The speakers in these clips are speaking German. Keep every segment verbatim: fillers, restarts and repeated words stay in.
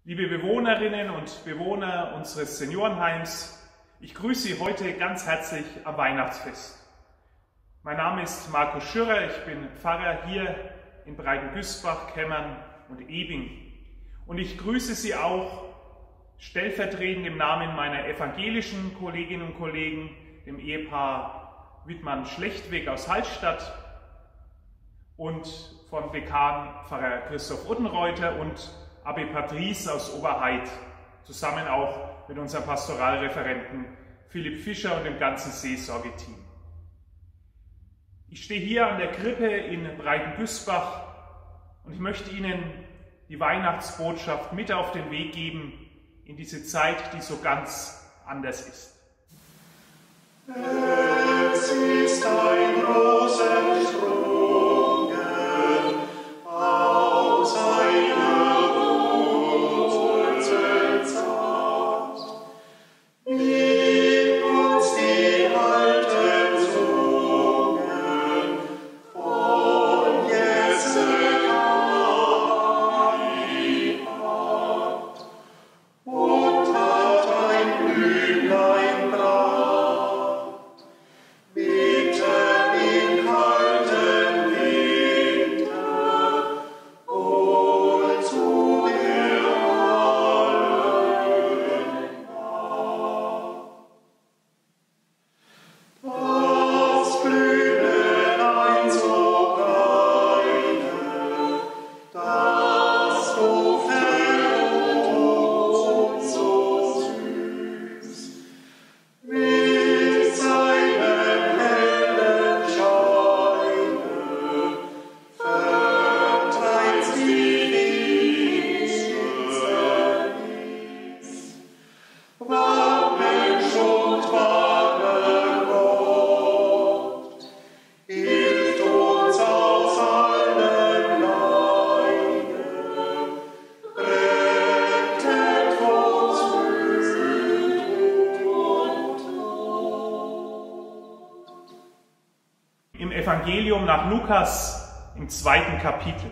Liebe Bewohnerinnen und Bewohner unseres Seniorenheims, ich grüße Sie heute ganz herzlich am Weihnachtsfest. Mein Name ist Markus Schürrer, ich bin Pfarrer hier in Breitengüßbach, Kemmern und Ebing. Und ich grüße Sie auch stellvertretend im Namen meiner evangelischen Kolleginnen und Kollegen, dem Ehepaar Wittmann-Schlechtweg aus Hallstatt und vom Dekan Pfarrer Christoph Uttenreuter und Abbe Patrice aus Oberhaid, zusammen auch mit unserem Pastoralreferenten Philipp Fischer und dem ganzen Seelsorgeteam. Ich stehe hier an der Krippe in Breitengüßbach und ich möchte Ihnen die Weihnachtsbotschaft mit auf den Weg geben in diese Zeit, die so ganz anders ist. Es ist ein Rosensprung aus einer Wurzel zart. Gib uns die alten Zungen von Jesse Kai ab und hat ein Blümlein bracht. Mitten im kalten Winter und zu der allen das Blümlein so kleine, das so verrot und so süß, mit seinem hellen Scheine verteilt sie Finsternis. War Mensch und wahrer Gott, hilft uns aus allen Leiden, rettet von Sünd und Tod. Im Evangelium nach Lukas im zweiten Kapitel.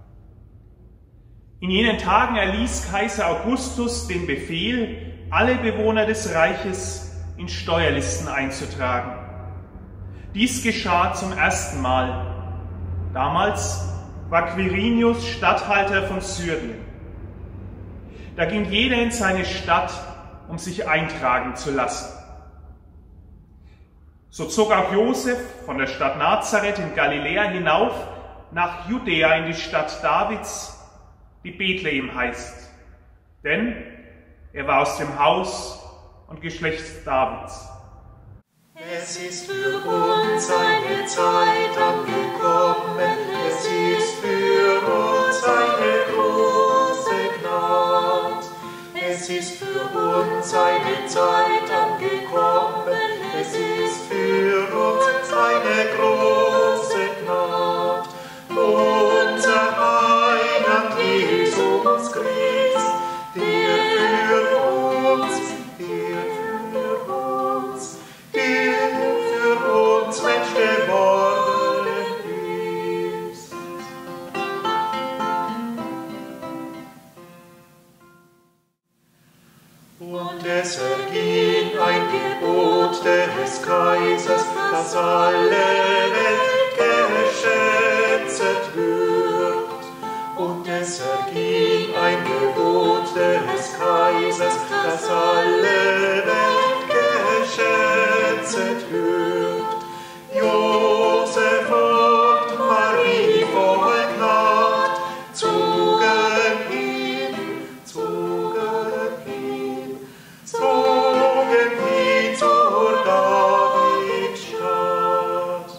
In jenen Tagen erließ Kaiser Augustus den Befehl, alle Bewohner des Reiches in Steuerlisten einzutragen. Dies geschah zum ersten Mal. Damals war Quirinius Statthalter von Syrien. Da ging jeder in seine Stadt, um sich eintragen zu lassen. So zog auch Josef von der Stadt Nazareth in Galiläa hinauf nach Judäa in die Stadt Davids, die Bethlehem heißt, denn er war aus dem Haus und Geschlecht Davids. Es ist für uns eine Zeit angekommen, es ist für uns eine große Gnade. Es ist für uns eine Zeit angekommen, es ist für uns eine große Gnade. Unser Heiland Jesus Christ, der für uns, der für uns, der für uns Mensch geworden ist. Und es erging ein Gebot des Kaisers, dass alle Welt geschätzt wird. Und es erging ein Gebot des Kaisers, dass alle Welt geschätzt wird. Josef und Marie voll Gnad zogen hin, zogen hin, zogen hin zur Davidstadt.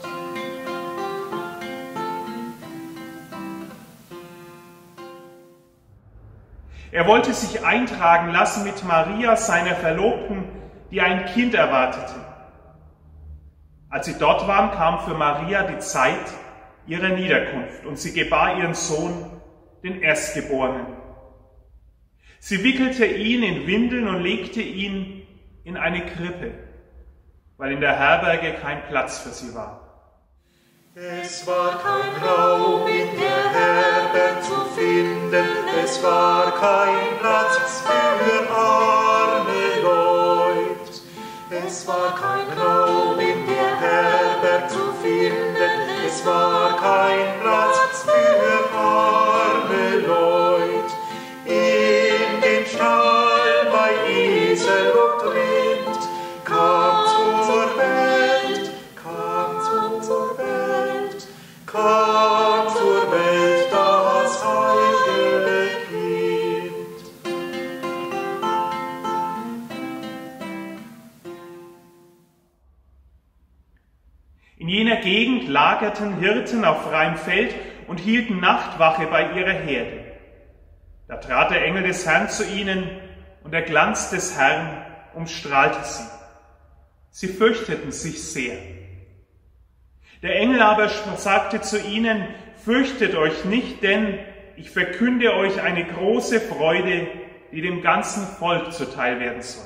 Er wollte sich eintragen lassen mit Maria, seiner Verlobten, die ein Kind erwartete. Als sie dort waren, kam für Maria die Zeit ihrer Niederkunft und sie gebar ihren Sohn, den Erstgeborenen. Sie wickelte ihn in Windeln und legte ihn in eine Krippe, weil in der Herberge kein Platz für sie war. Es war kein Raum in der Herberge Herberg zu finden, es war kein Platz für arme Leute. Es war kein Raum in der Herberg zu finden, es war kein Platz für arme Leute. In den Stall bei Esel und Rind kam zur Welt, kam zur Welt, kam zur Welt das heilige Kind. In jener Gegend lagerten Hirten auf freiem Feld und hielten Nachtwache bei ihrer Herde. Da trat der Engel des Herrn zu ihnen, und der Glanz des Herrn umstrahlte sie. Sie fürchteten sich sehr. Der Engel aber sagte zu ihnen: Fürchtet euch nicht, denn ich verkünde euch eine große Freude, die dem ganzen Volk zuteil werden soll.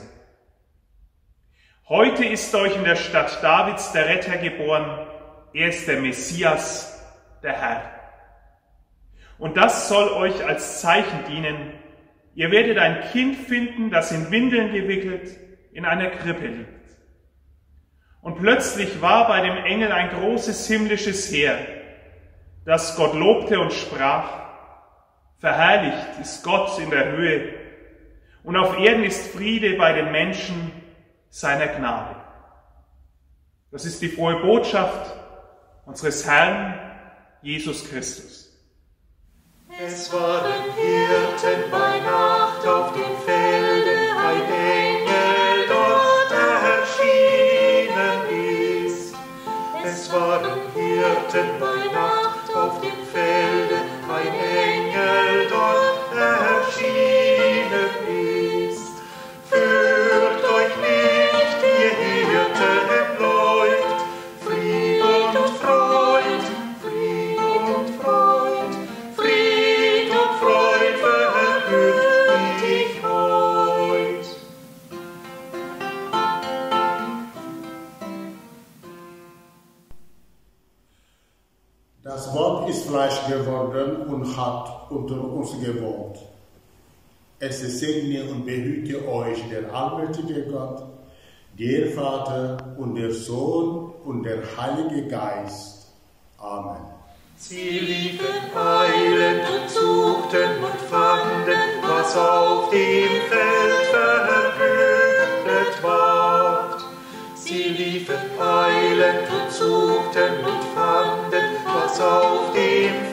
Heute ist euch in der Stadt Davids der Retter geboren, er ist der Messias, der Herr. Und das soll euch als Zeichen dienen. Ihr werdet ein Kind finden, das in Windeln gewickelt in einer Krippe liegt. Und plötzlich war bei dem Engel ein großes himmlisches Heer, das Gott lobte und sprach: Verherrlicht ist Gott in der Höhe, und auf Erden ist Friede bei den Menschen seiner Gnade. Das ist die frohe Botschaft unseres Herrn Jesus Christus. Es waren Hirten bei Nacht auf dem Felde, ein Engel dort erschienen ist. Es waren Hirten bei Nacht auf dem Felde, ein Engel dort erschienen ist. Fürcht euch nicht, ihr Hirten Leut, Fried und Freud, Fried und Freud, Fried und Freud verkünde ich heut. Das Wort ist Fleisch geworden und hat unter uns gewohnt. Es segne und behüte euch der allmächtige Gott, der Vater und der Sohn und der Heilige Geist. Amen. Sie liefen eilend und suchten und fanden, was auf dem Feld verkündet ward. Sie liefen eilend und suchten und fanden, was auf dem